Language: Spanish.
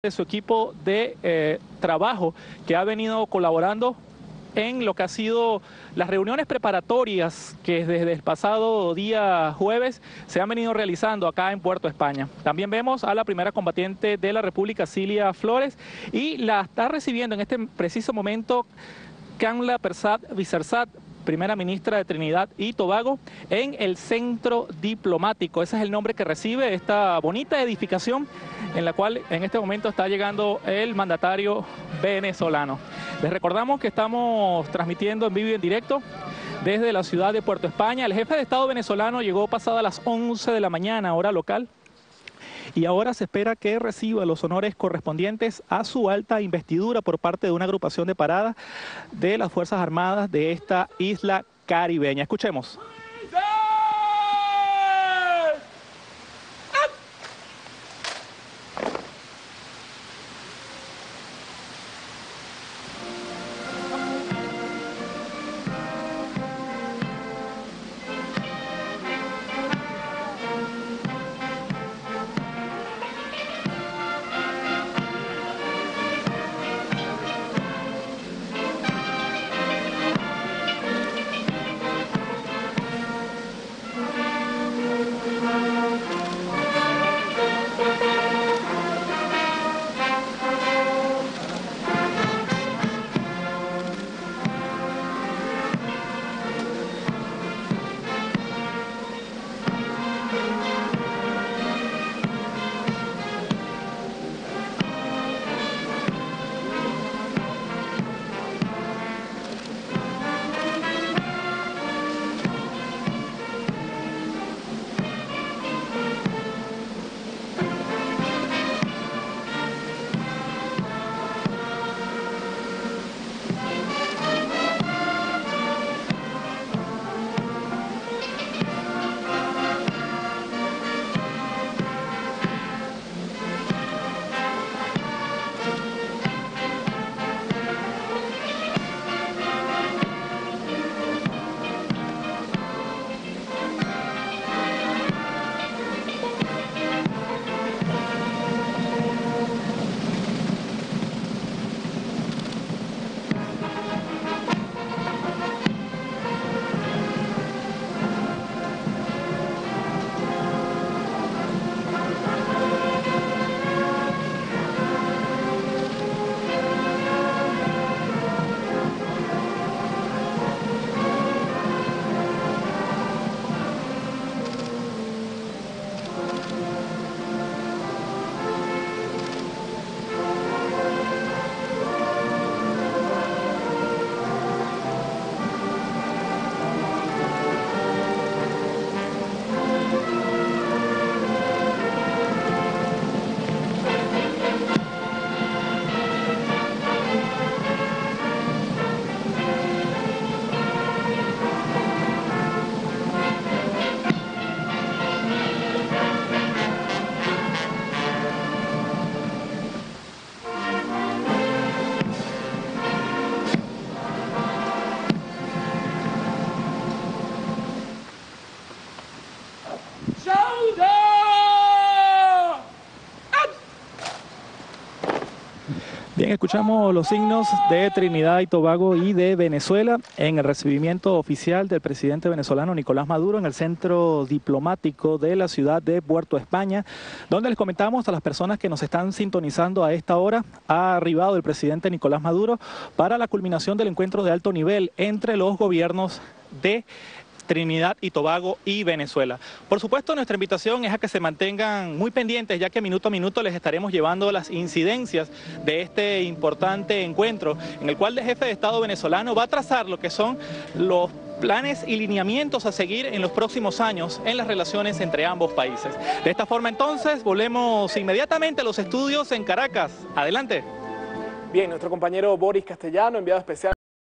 de su equipo de trabajo que ha venido colaborando en lo que ha sido las reuniones preparatorias que desde el pasado día jueves se han venido realizando acá en Puerto España. También vemos a la primera combatiente de la República, Cilia Flores, y la está recibiendo en este preciso momento Kamla Persad-Vicersat, primera ministra de Trinidad y Tobago, en el centro diplomático. Ese es el nombre que recibe esta bonita edificación en la cual en este momento está llegando el mandatario venezolano. Les recordamos que estamos transmitiendo en vivo y en directo desde la ciudad de Puerto España. El jefe de Estado venezolano llegó pasadas las 11 de la mañana, hora local, y ahora se espera que reciba los honores correspondientes a su alta investidura por parte de una agrupación de parada de las Fuerzas Armadas de esta isla caribeña. Escuchemos. Bien, escuchamos los signos de Trinidad y Tobago y de Venezuela en el recibimiento oficial del presidente venezolano Nicolás Maduro en el centro diplomático de la ciudad de Puerto España, donde les comentamos a las personas que nos están sintonizando a esta hora, ha arribado el presidente Nicolás Maduro para la culminación del encuentro de alto nivel entre los gobiernos de Trinidad y Tobago y Venezuela. Por supuesto, nuestra invitación es a que se mantengan muy pendientes, ya que minuto a minuto les estaremos llevando las incidencias de este importante encuentro, en el cual el jefe de Estado venezolano va a trazar lo que son los planes y lineamientos a seguir en los próximos años en las relaciones entre ambos países. De esta forma, entonces, volvemos inmediatamente a los estudios en Caracas. Adelante. Bien, nuestro compañero Boris Castellano, enviado especial